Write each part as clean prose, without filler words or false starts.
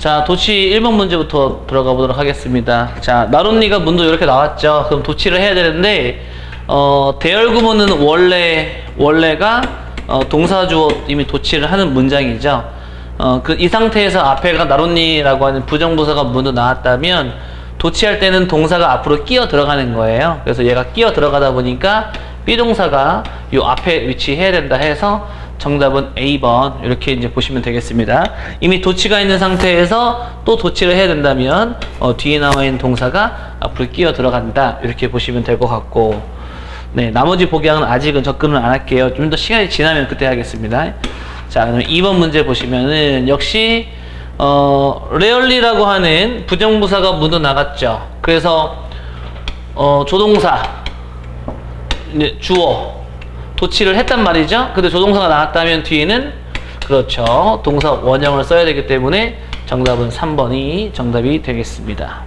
자, 도치 1번 문제부터 들어가 보도록 하겠습니다. 자, 나론니가 문도 이렇게 나왔죠. 그럼 도치를 해야 되는데, 대열구문은 원래가, 동사주어 이미 도치를 하는 문장이죠. 이 상태에서 앞에가 나론니라고 하는 부정부사가 문도 나왔다면, 도치할 때는 동사가 앞으로 끼어 들어가는 거예요. 그래서 얘가 끼어 들어가다 보니까, B동사가 요 앞에 위치해야 된다 해서, 정답은 A번 이렇게 이제 보시면 되겠습니다. 이미 도치가 있는 상태에서 또 도치를 해야 된다면 뒤에 나와 있는 동사가 앞으로 끼어 들어간다 이렇게 보시면 될 것 같고, 네, 나머지 복양은 아직은 접근을 안 할게요. 좀 더 시간이 지나면 그때 하겠습니다. 자, 그럼 2번 문제 보시면은 역시 rarely라고 하는 부정부사가 문도 나갔죠. 그래서 조동사 이제 주어 도치를 했단 말이죠. 근데 조동사가 나왔다면 뒤에는 그렇죠, 동사 원형을 써야 되기 때문에 정답은 3번이 정답이 되겠습니다.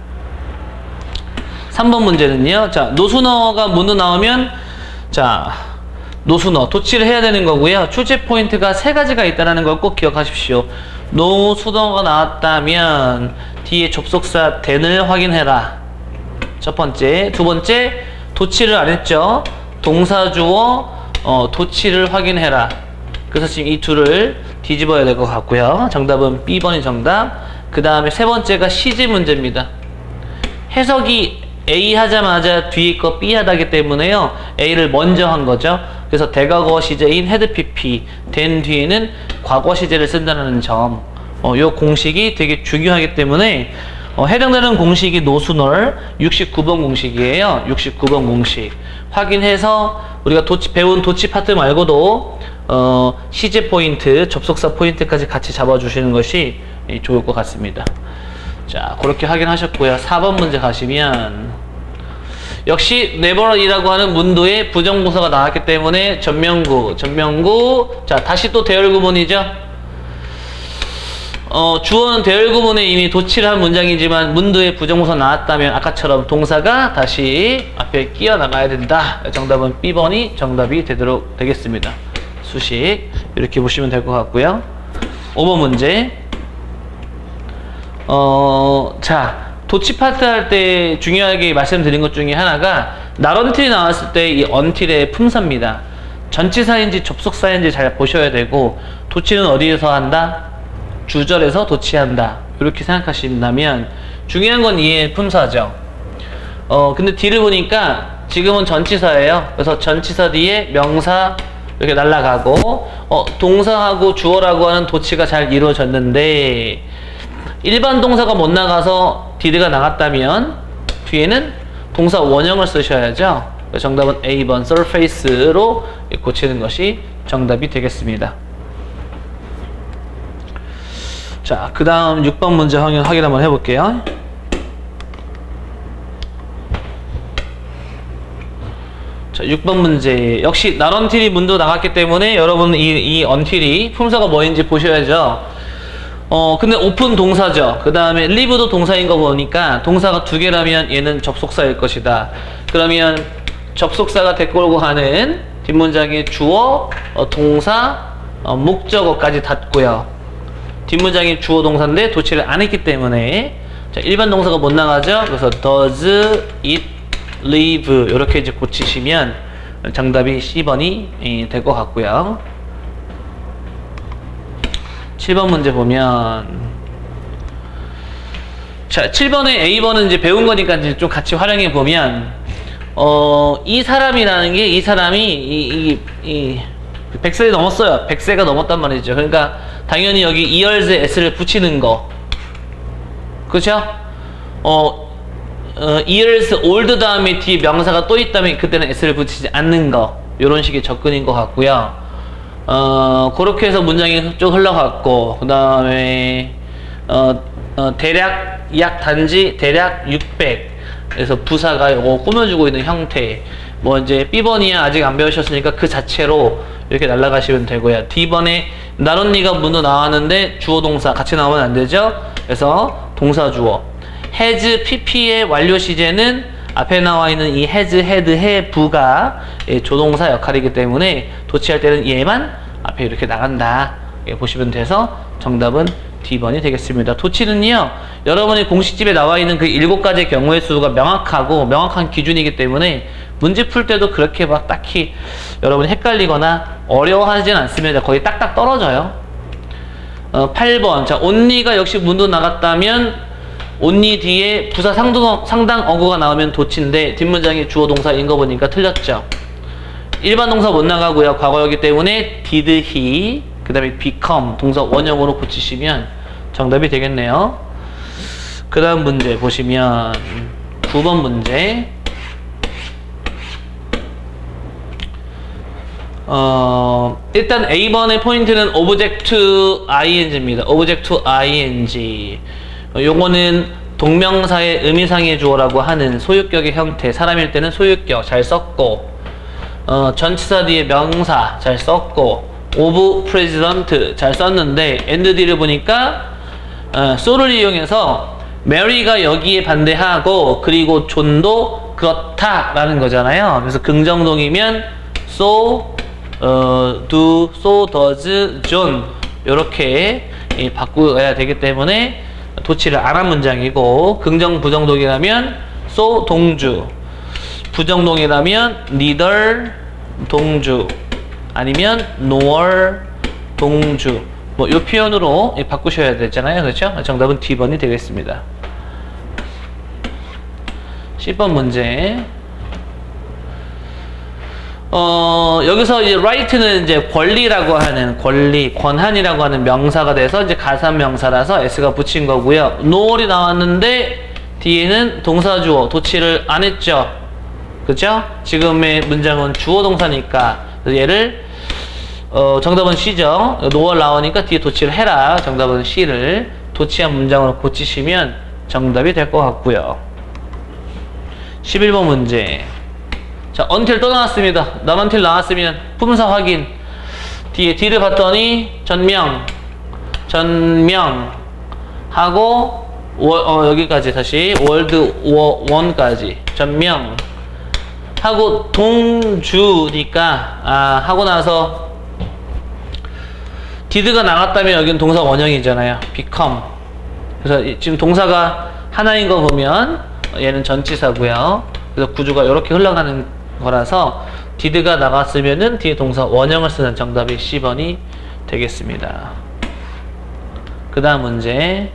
3번 문제는요. 자, 노수너가 문도 나오면 자, 노수너 도치를 해야 되는 거고요. 출제 포인트가 3가지가 있다는 걸 꼭 기억하십시오. 노수너가 나왔다면 뒤에 접속사 then을 확인해라. 첫 번째. 두 번째, 도치를 안 했죠. 동사주어 도치를 확인해라. 그래서 지금 이 둘을 뒤집어야 될 것 같고요. 정답은 B번이 정답. 그 다음에 세 번째가 시제 문제입니다. 해석이 A 하자마자 뒤에 거 B 하다기 때문에요. A를 먼저 한 거죠. 그래서 대과거 시제인 had PP 된 뒤에는 과거 시제를 쓴다는 점. 요 공식이 되게 중요하기 때문에 해당되는 공식이 노수널 69번 공식이에요. 69번 공식 확인해서 우리가 배운 도치 파트 말고도 시제 포인트, 접속사 포인트까지 같이 잡아주시는 것이 좋을 것 같습니다. 자, 그렇게 확인하셨고요. 4번 문제 가시면 역시 never이라고 하는 문도에 부정부사가 나왔기 때문에 전명구. 자, 다시 또 대열구문이죠. 주어는 대열구문에 이미 도치를 한 문장이지만 문도에 부정부사 나왔다면 아까처럼 동사가 다시 앞에 끼어 나가야 된다. 정답은 B번이 정답이 되도록 되겠습니다. 수식 이렇게 보시면 될 것 같고요. 5번 문제. 자, 도치 파트 할 때 중요하게 말씀드린 것 중에 하나가 not until이 나왔을 때 이 until의 품사입니다. 전치사인지 접속사인지 잘 보셔야 되고, 도치는 어디에서 한다? 주절에서 도치한다. 이렇게 생각하신다면 중요한 건 이의 품사죠. 근데 뒤를 보니까 지금은 전치사예요. 그래서 전치사 뒤에 명사 이렇게 날아가고 동사하고 주어라고 하는 도치가 잘 이루어졌는데 일반 동사가 못 나가서 did가 나갔다면 뒤에는 동사 원형을 쓰셔야죠. 정답은 A번 surface로 고치는 것이 정답이 되겠습니다. 자, 그 다음 6번 문제 확인 한번 해볼게요. 자, 6번 문제. 역시 not until이 문도 나갔기 때문에 여러분 이 until이 품사가 뭐인지 보셔야죠. 근데 open 동사죠. 그 다음에 leave도 동사인 거 보니까 동사가 2개라면 얘는 접속사일 것이다. 그러면 접속사가 데리고 가는 뒷문장의 주어, 동사, 목적어까지 닫고요. 뒷문장이 주어 동사인데 도치를 안 했기 때문에 자, 일반 동사가 못 나가죠. 그래서 does it leave 이렇게 이제 고치시면 정답이 C번이 될 것 같고요. 7번 문제 보면 자, 7번에 A번은 이제 배운 거니까 이제 좀 같이 활용해 보면 이 사람이라는 게 이 사람이 100세가 넘었어요. 100세가 넘었단 말이죠. 그러니까 당연히 여기 years에 s를 붙이는 거. 그렇죠? years old 다음에 뒤에 명사가 또 있다면 그때는 s를 붙이지 않는 거. 이런 식의 접근인 것 같고요. 그렇게 해서 문장이 쭉 흘러갔고, 그 다음에 대략 약 단지 대략 600. 그래서 부사가 이거 꾸며주고 있는 형태. 뭐 이제 B번이야 아직 안 배우셨으니까 그 자체로 이렇게 날아가시면 되고요. D번에 not only가 문도 나왔는데 주어 동사 같이 나오면 안 되죠. 그래서 동사 주어. has pp의 완료 시제는 앞에 나와 있는 이 has, had, have가 조동사 역할이기 때문에 도치할 때는 얘만 앞에 이렇게 나간다. 보시면 돼서 정답은 D번이 되겠습니다. 도치는요, 여러분이 공식집에 나와 있는 그 7가지의 경우의 수가 명확한 기준이기 때문에 문제 풀 때도 그렇게 막 딱히 여러분이 헷갈리거나 어려워하진 않습니다. 거의 딱딱 떨어져요. 8번. 자, only가 역시 문도 나갔다면 only 뒤에 부사 상당 어구가 나오면 도치인데 뒷문장이 주어 동사인 거 보니까 틀렸죠. 일반 동사 못 나가고요. 과거였기 때문에 did he, 그 다음에 become 동사 원형으로 고치시면 정답이 되겠네요. 그 다음 문제 보시면 9번 문제. 일단 A번의 포인트는 object to ing입니다. object to ing. 요거는 동명사의 의미상의 주어라고 하는 소유격의 형태. 사람일 때는 소유격 잘 썼고, 전치사 뒤에 명사 잘 썼고, of president 잘 썼는데 and D를 보니까 so를 이용해서 Mary가 여기에 반대하고 그리고 존도 그렇다 라는 거잖아요. 그래서 긍정동이면 so, do, so, does, John 이렇게 바꾸어야 되기 때문에 도치를 안 한 문장이고, 긍정 부정동이라면 so 동주, 부정동이라면 neither 동주 아니면 nor 동주, 뭐 이 표현으로 바꾸셔야 되잖아요. 그렇죠? 정답은 D번이 되겠습니다. 10번 문제. 여기서 이제 right는 이제 권리라고 하는, 권한이라고 하는 명사가 돼서 이제 가산명사라서 S가 붙인 거고요. nor이 나왔는데 뒤에는 동사주어 도치를 안 했죠. 그죠? 지금의 문장은 주어 동사니까 얘를 정답은 C죠. nor 나오니까 뒤에 도치를 해라. 정답은 C를 도치한 문장으로 고치시면 정답이 될 것 같고요. 11번 문제. 자, until 또 나왔습니다. until 나왔으면 품사 확인. 뒤에 D를 봤더니 전명 하고 여기까지 다시 월드 워 1까지 전명 하고 동주니까 하고 나서 did가 나갔다면 여기는 동사 원형이잖아요. become. 그래서 지금 동사가 하나인 거 보면 얘는 전치사고요. 그래서 구조가 이렇게 흘러가는 거라서 did가 나갔으면은 뒤에 동사 원형을 쓰는 정답이 C번이 되겠습니다. 그 다음 문제.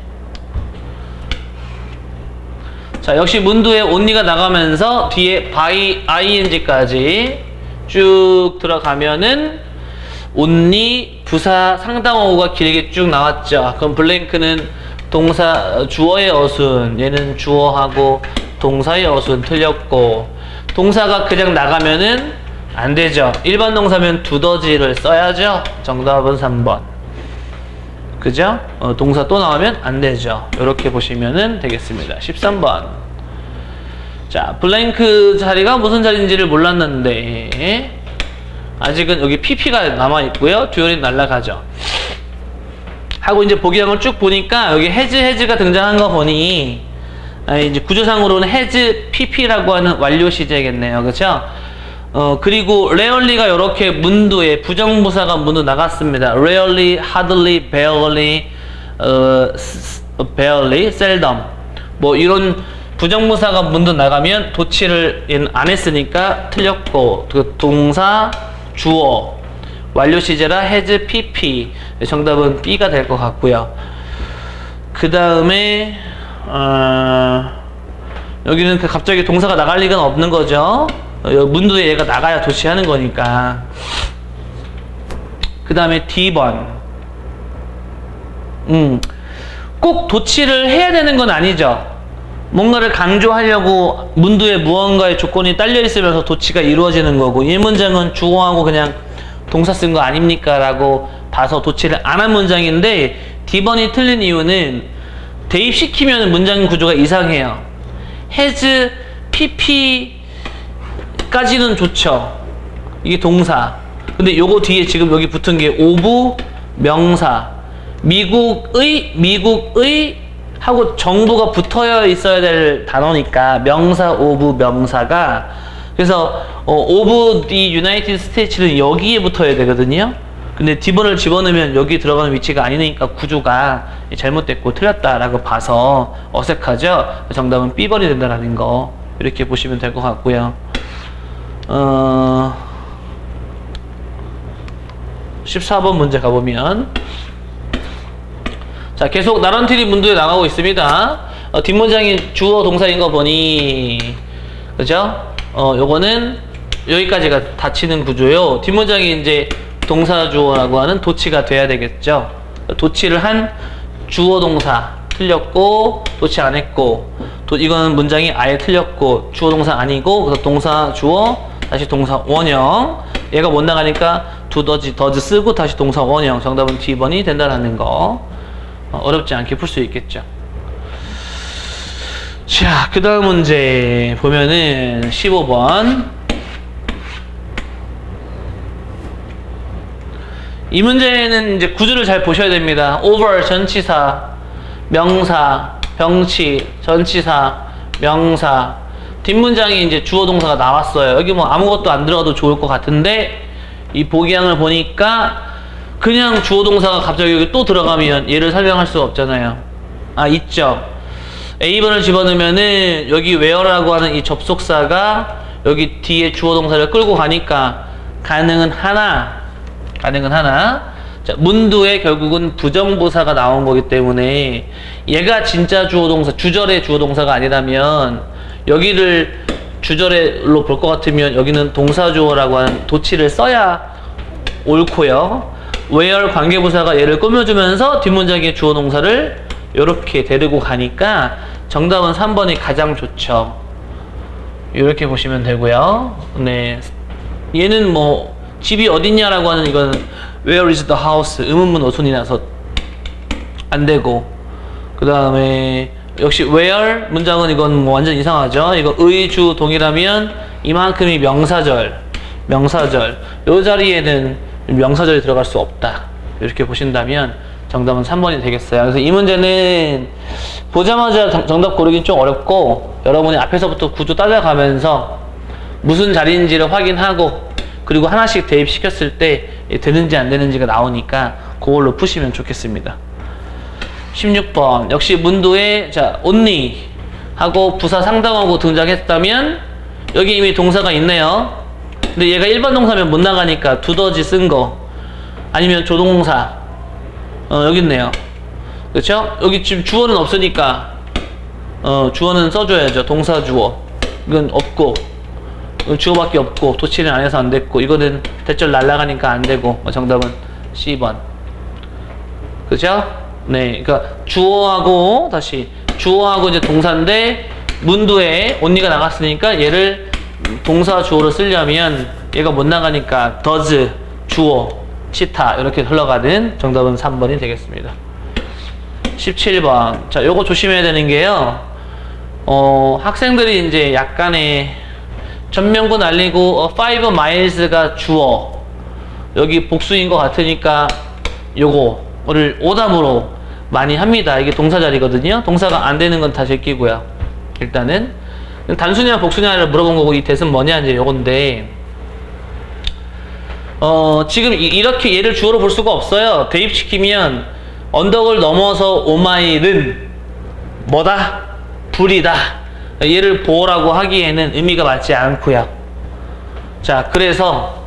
자, 역시 문두에 only가 나가면서 뒤에 by ing까지 쭉 들어가면은 only 부사 상당어구가 길게 쭉 나왔죠. 그럼 블랭크는 동사 주어의 어순, 얘는 주어하고 동사의 어순 틀렸고, 동사가 그냥 나가면은 안 되죠. 일반 동사면 두더지를 써야죠. 정답은 3번. 그죠? 동사 또 나오면 안 되죠. 이렇게 보시면은 되겠습니다. 13번. 자, 블랭크 자리가 무슨 자리인지를 몰랐는데 아직은 여기 PP가 남아있고요. 듀얼이 날아가죠. 하고 이제 보기형을 쭉 보니까 여기 해즈가 등장한 거 보니 이제 구조상으로는 has pp라고 하는 완료 시제겠네요. 그렇죠? 그리고 rarely가 이렇게 문두에 부정부사가 문두 나갔습니다. rarely, hardly, barely, seldom 뭐 이런 부정부사가 문두 나가면 도치를 안 했으니까 틀렸고, 그 동사 주어 완료 시제라 has pp 정답은 B가 될 것 같고요. 그 다음에 여기는 갑자기 동사가 나갈 리가 없는 거죠. 문두에 얘가 나가야 도치하는 거니까. 그 다음에 D번. 꼭 도치를 해야 되는 건 아니죠. 뭔가를 강조하려고 문두에 무언가의 조건이 딸려 있으면서 도치가 이루어지는 거고, 이 문장은 주어하고 그냥 동사 쓴 거 아닙니까? 라고 봐서 도치를 안 한 문장인데, D번이 틀린 이유는 대입시키면 문장 구조가 이상해요. has, pp까지는 좋죠. 이게 동사. 근데 요거 뒤에 지금 여기 붙은 게 of 명사. 미국의 하고 정부가 붙어 있어야 될 단어니까 명사 of 명사가, 그래서 of the United States는 여기에 붙어야 되거든요. 근데 D번을 집어넣으면 여기 들어가는 위치가 아니니까 구조가 잘못됐고 틀렸다라고 봐서 어색하죠? 정답은 B번이 된다라는 거 이렇게 보시면 될 것 같고요. 14번 문제 가보면, 자, 계속 나란티리 문도에 나가고 있습니다. 뒷문장이 주어 동사인 거 보니, 그죠? 요거는 여기까지가 닫히는 구조요. 뒷문장이 이제 동사 주어라고 하는 도치가 돼야 되겠죠. 도치를 한 주어 동사 틀렸고, 도치 안 했고, 이거는 문장이 아예 틀렸고, 주어 동사 아니고, 그래서 동사 주어, 다시 동사 원형. 얘가 못 나가니까 do, does 쓰고 다시 동사 원형. 정답은 D번이 된다라는 거. 어렵지 않게 풀 수 있겠죠. 자, 그 다음 문제 보면은 15번. 이 문제는 이제 구조를 잘 보셔야 됩니다. over 전치사, 명사, 병치, 전치사, 명사. 뒷문장이 이제 주어 동사가 나왔어요. 여기 뭐 아무것도 안 들어가도 좋을 것 같은데, 이 보기양을 보니까 그냥 주어 동사가 갑자기 여기 또 들어가면 얘를 설명할 수가 없잖아요. 아, 있죠. A번을 집어넣으면은 여기 where라고 하는 이 접속사가 여기 뒤에 주어 동사를 끌고 가니까 가능은 하나. 자, 문두에 결국은 부정부사가 나온 거기 때문에 얘가 진짜 주어 동사, 주절의 주어 동사가 아니라면 여기를 주절로 볼 것 같으면 여기는 동사 주어라고 하는 도치를 써야 옳고요. where 관계부사가 얘를 꾸며주면서 뒷문장의 주어 동사를 이렇게 데리고 가니까 정답은 3번이 가장 좋죠. 이렇게 보시면 되고요. 네, 얘는 뭐 집이 어딨냐라고 하는 이거는 where is the house 의문문 어순이 나서 안 되고, 그 다음에 역시 where 문장은 이건 뭐 완전 이상하죠. 이거 의주 동이라면 이만큼이 명사절. 요 자리에는 명사절이 들어갈 수 없다. 이렇게 보신다면 정답은 3번이 되겠어요. 그래서 이 문제는 보자마자 정답 고르긴 좀 어렵고, 여러분이 앞에서부터 구조 따라가면서 무슨 자리인지를 확인하고, 그리고 하나씩 대입시켰을 때 되는지 안 되는지가 나오니까 그걸로 푸시면 좋겠습니다. 16번 역시 문도에 자 only 하고 부사 상당하고 등장했다면 여기 이미 동사가 있네요. 근데 얘가 일반 동사면 못 나가니까 두더지 쓴 거, 아니면 조동사 여기 있네요. 그렇죠? 여기 지금 주어는 없으니까 주어는 써줘야죠. 동사 주어. 이건 없고, 주어밖에 없고, 도치는 안 해서 안 됐고, 이거는 대절 날라가니까 안 되고, 정답은 C번. 그죠? 네, 그러니까 주어하고 다시 주어하고 이제 동사인데 문두에 only가 나갔으니까 얘를 동사 주어로 쓰려면 얘가 못 나가니까 does 주어 치타 이렇게 흘러가는 정답은 3번이 되겠습니다. 17번. 자, 요거 조심해야 되는 게요. 학생들이 이제 약간의 전면구 날리고 5 miles가 주어, 여기 복수인 것 같으니까 요거를 오답으로 많이 합니다. 이게 동사 자리거든요. 동사가 안 되는 건 다 제끼고요. 일단은 단수냐 복수냐를 물어본 거고, 이 대은 뭐냐 이제 요건데, 지금 이렇게 얘를 주어로 볼 수가 없어요. 대입시키면 언덕을 넘어서 5마일은 뭐다? 불이다. 얘를 보호라고 하기에는 의미가 맞지 않고요. 자, 그래서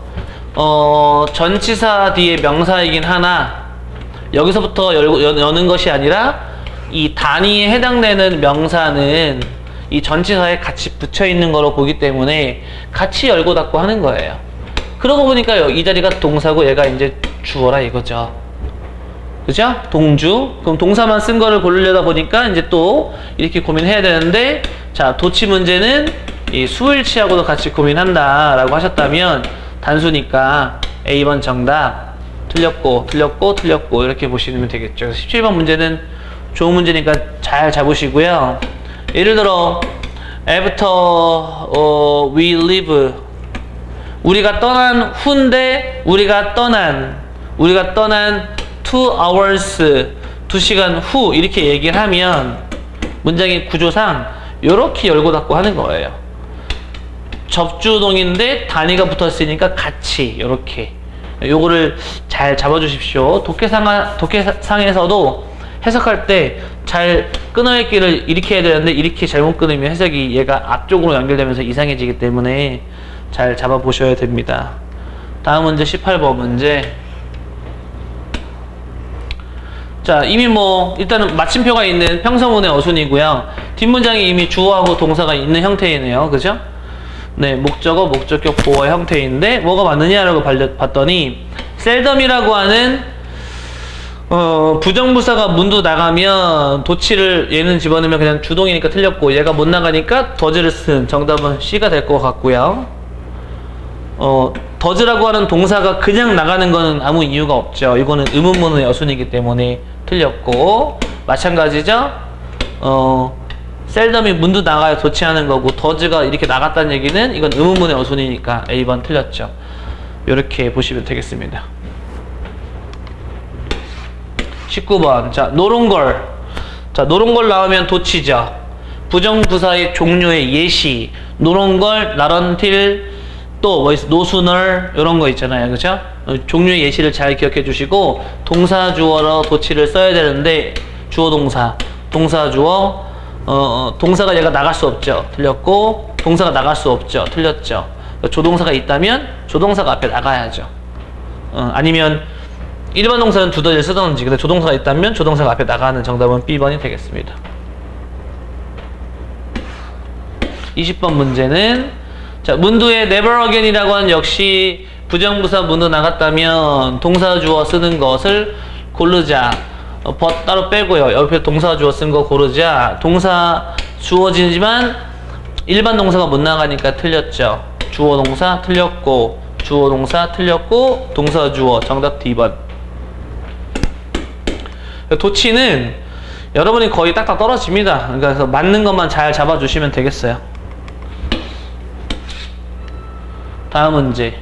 전치사 뒤에 명사이긴 하나, 여기서부터 여는 것이 아니라 이 단위에 해당되는 명사는 이 전치사에 같이 붙여 있는 거로 보기 때문에 같이 열고 닫고 하는 거예요. 그러고 보니까 이 자리가 동사고 얘가 이제 주어라 이거죠. 그죠? 동주. 그럼 동사만 쓴 거를 고르려다 보니까 이제 또 이렇게 고민해야 되는데, 자, 도치 문제는 이 수일치하고도 같이 고민한다 라고 하셨다면 단수니까 A번 정답. 틀렸고 이렇게 보시면 되겠죠. 17번 문제는 좋은 문제니까 잘 잡으시고요. 예를 들어 after we leave, 우리가 떠난 후인데 우리가 떠난 2 hours 2시간 후 이렇게 얘기를 하면 문장의 구조상 이렇게 열고 닫고 하는 거예요. 접주동인데 단위가 붙었으니까 같이 이렇게 요거를 잘 잡아주십시오. 독해상에서도 해석할 때 잘 끊어읽기를 이렇게 해야 되는데 이렇게 잘못 끊으면 해석이 얘가 앞쪽으로 연결되면서 이상해지기 때문에 잘 잡아보셔야 됩니다. 다음 문제 18번 문제. 자, 이미 뭐 일단은 마침표가 있는 평서문의 어순이고요. 뒷문장이 이미 주어하고 동사가 있는 형태이네요. 그죠? 네, 목적어, 목적격, 보어 형태인데 뭐가 맞느냐라고 봤더니 셀덤이라고 하는 부정부사가 문도 나가면 도치를 얘는 집어넣으면 그냥 주동이니까 틀렸고, 얘가 못 나가니까 더즈를 쓴 정답은 C가 될 것 같고요. 더즈라고 하는 동사가 그냥 나가는 거는 아무 이유가 없죠. 이거는 의문문의 어순이기 때문에 틀렸고, 마찬가지죠. 셀덤이 문도 나가야 도치하는 거고, 더즈가 이렇게 나갔다는 얘기는 이건 의문문의 어순이니까 A번 틀렸죠. 이렇게 보시면 되겠습니다. 19번. 자, 노론걸. 자, 노론걸 나오면 도치죠. 부정부사의 종류의 예시. 노론걸, 나런틸, 또 뭐 있어? 노수널, 이런 거 있잖아요. 그죠? 종류의 예시를 잘 기억해 주시고, 동사 주어로 도치를 써야 되는데, 주어 동사. 동사 주어, 동사가 얘가 나갈 수 없죠. 틀렸고, 동사가 나갈 수 없죠. 틀렸죠. 조동사가 있다면, 조동사가 앞에 나가야죠. 아니면, 일반 동사는 두더지를 쓰던지, 근데 조동사가 있다면 조동사가 앞에 나가는 정답은 B번이 되겠습니다. 20번 문제는, 자, 문두에 never again이라고 하는 역시 부정부사 문도 나갔다면 동사 주어 쓰는 것을 고르자. 따로 빼고요. 옆에 동사 주어 쓴 거 고르자. 동사 주어지지만 일반 동사가 못 나가니까 틀렸죠. 주어 동사 틀렸고, 주어 동사 틀렸고, 동사 주어 정답 D번. 도치는 여러분이 거의 딱딱 떨어집니다. 그래서 맞는 것만 잘 잡아주시면 되겠어요. 다음 문제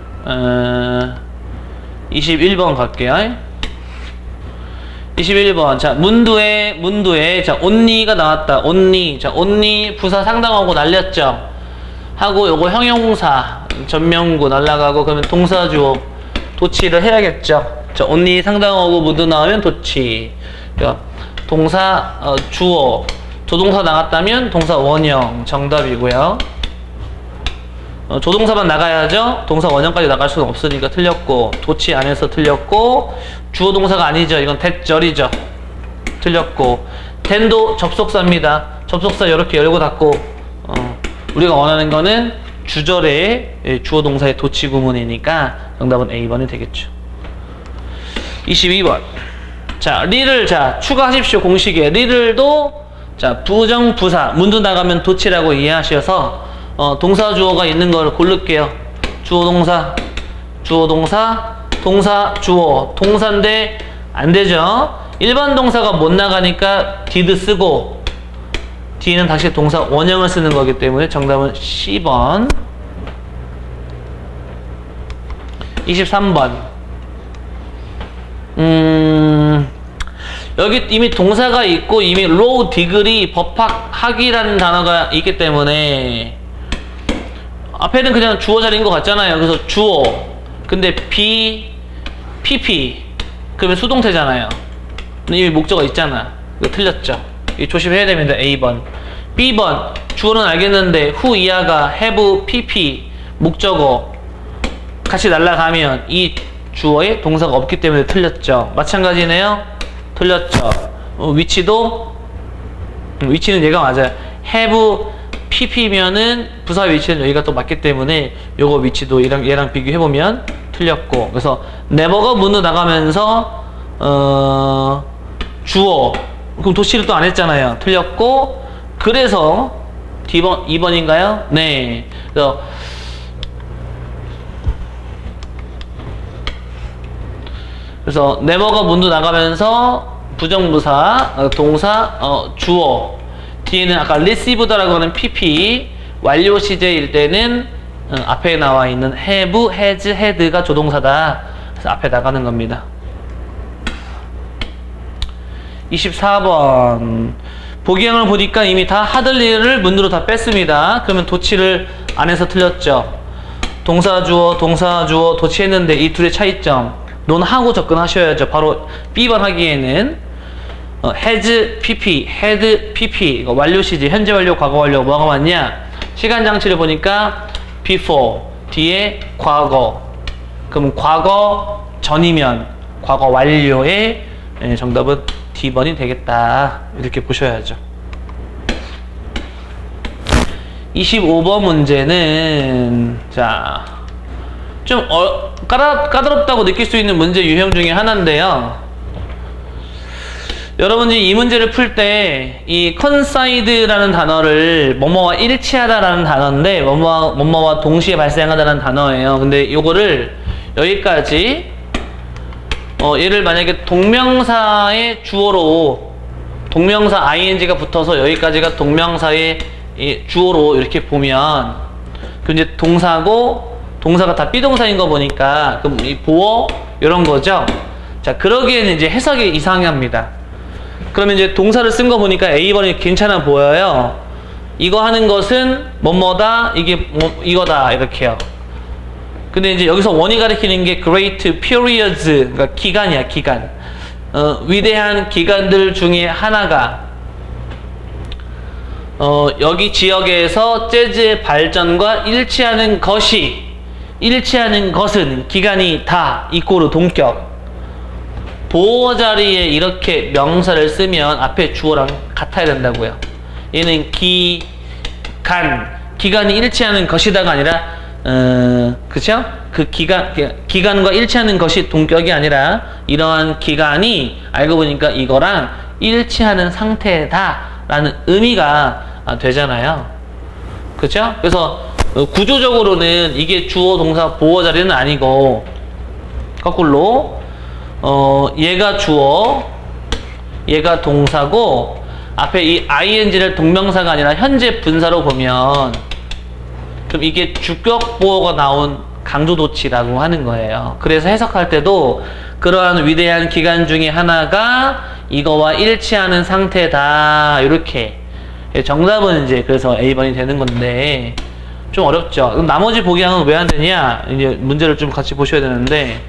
21번 갈게요. 21번. 자, 문두에 자, only가 나왔다. only. 자, only 부사 상당하고 날렸죠. 하고 요거 형용사 전명구 날라가고, 그러면 동사 주어 도치를 해야겠죠. 자, only 상당하고 문두 나오면 도치. 그러니까 동사 주어 조동사 나갔다면 동사 원형 정답이고요. 조동사만 나가야죠. 동사 원형까지 나갈 수는 없으니까 틀렸고, 도치 안에서 틀렸고, 주어 동사가 아니죠. 이건 대절이죠. 틀렸고, then도 접속사입니다. 접속사 이렇게 열고 닫고, 우리가 원하는 거는 주절의 주어 동사의 도치 구문이니까 정답은 A번이 되겠죠. 22번. 자, 리를 자 추가하십시오. 공식에 리를도 자 부정부사 문도 나가면 도치라고 이해하셔서 동사 주어가 있는 걸 고를게요. 주어 동사, 주어 동사, 동사 주어. 동사인데 안 되죠. 일반 동사가 못 나가니까 did 쓰고, D는 다시 동사 원형을 쓰는 거기 때문에 정답은 C번. 23번. 여기 이미 동사가 있고 이미 low degree 법학학이라는 단어가 있기 때문에 앞에는 그냥 주어 자리인 것 같잖아요. 그래서 주어, 근데 PP 그러면 수동태잖아요. 근데 이미 목적어 있잖아. 이거 틀렸죠. 이거 조심해야 됩니다. A번. B번. 주어는 알겠는데 who 이하가 have PP 목적어 같이 날라가면 이 주어에 동사가 없기 때문에 틀렸죠. 마찬가지네요. 틀렸죠. 위치는 얘가 맞아요. have pp면은 부사 위치는 여기가 또 맞기 때문에 요거 위치도 얘랑 비교해보면 틀렸고, 그래서 never가 문으로 나가면서 주어 그럼 도치를 또 안 했잖아요. 틀렸고, 그래서 D번 2번인가요? 네. 그래서 never가 문도 나가면서 부정부사, 동사, 주어. 뒤에는 아까 received라고 하는 PP, 완료 시제일 때는 앞에 나와 있는 have, has, had가 조동사다. 그래서 앞에 나가는 겁니다. 24번. 보기형을 보니까 이미 다 하들리를 문으로 다 뺐습니다. 그러면 도치를 안에서 틀렸죠. 동사 주어 도치했는데 이 둘의 차이점 논하고 접근하셔야죠. 바로 B번 하기에는 has PP, had PP 이거 완료 시제, 현재 완료, 과거 완료 뭐가 맞냐? 시간 장치를 보니까 before 뒤에 과거. 그럼 과거 전이면 과거 완료의 정답은 D번이 되겠다. 이렇게 보셔야죠. 25번 문제는 자, 좀 까다롭다고 느낄 수 있는 문제 유형 중에 하나인데요. 여러분들이 이 문제를 풀 때 이 coincide라는 단어를 뭐뭐와 일치하다라는 단어인데 뭐뭐와 동시에 발생하다라는 단어예요. 근데 요거를 여기까지 얘를 만약에 동명사의 주어로 동명사 ing가 붙어서 여기까지가 동명사의 주어로 이렇게 보면 그 이제 동사고 동사가 다 비동사인 거 보니까 그럼 이 보어 이런 거죠. 자, 그러기에는 이제 해석이 이상합니다. 그러면 이제 동사를 쓴 거 보니까 A번이 괜찮아 보여요. 이거 하는 것은 뭐뭐다, 이게 뭐 이거다 이렇게요. 근데 이제 여기서 원이 가리키는 게 great periods, 그러니까 기간이야, 기간. 위대한 기간들 중에 하나가 여기 지역에서 재즈의 발전과 일치하는 것은 기간이 다 이꼬르 동격. 보어 자리에 이렇게 명사를 쓰면 앞에 주어랑 같아야 된다고요. 얘는 기간이 일치하는 것이다가 아니라 그쵸? 그 기간과 일치하는 것이 동격이 아니라 이러한 기간이 알고 보니까 이거랑 일치하는 상태다 라는 의미가 되잖아요. 그쵸? 그래서 구조적으로는 이게 주어 동사 보어 자리는 아니고 거꾸로 얘가 주어 얘가 동사고 앞에 이 ing를 동명사가 아니라 현재 분사로 보면 그럼 이게 주격 보어가 나온 강조도치라고 하는 거예요. 그래서 해석할 때도 그러한 위대한 기간 중에 하나가 이거와 일치하는 상태다 이렇게 정답은 이제 그래서 A번이 되는 건데 좀 어렵죠. 그럼 나머지 복양은 왜 안 되냐? 이제 문제를 좀 같이 보셔야 되는데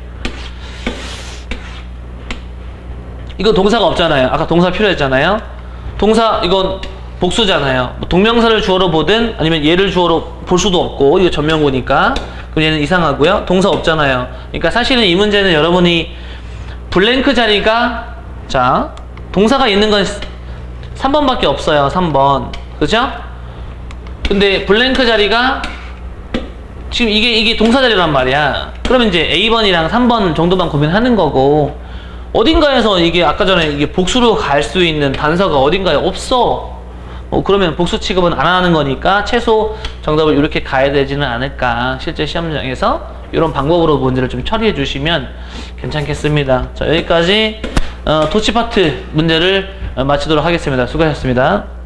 이거 동사가 없잖아요. 아까 동사 필요했잖아요. 동사 이건 복수잖아요. 동명사를 주어로 보든 아니면 얘를 주어로 볼 수도 없고 이거 전명구니까 그럼 얘는 이상하고요. 동사 없잖아요. 그러니까 사실은 이 문제는 여러분이 블랭크 자리가 자 동사가 있는 건 3번밖에 없어요. 3번 그죠? 근데 블랭크 자리가 지금 이게 동사 자리란 말이야. 그러면 이제 A번이랑 3번 정도만 고민하는 거고 어딘가에서 이게 아까 전에 이게 복수로 갈 수 있는 단서가 어딘가에 없어. 그러면 복수 취급은 안 하는 거니까 최소 정답을 이렇게 가야 되지는 않을까. 실제 시험장에서 이런 방법으로 문제를 좀 처리해 주시면 괜찮겠습니다. 자, 여기까지 도치 파트 문제를 마치도록 하겠습니다. 수고하셨습니다.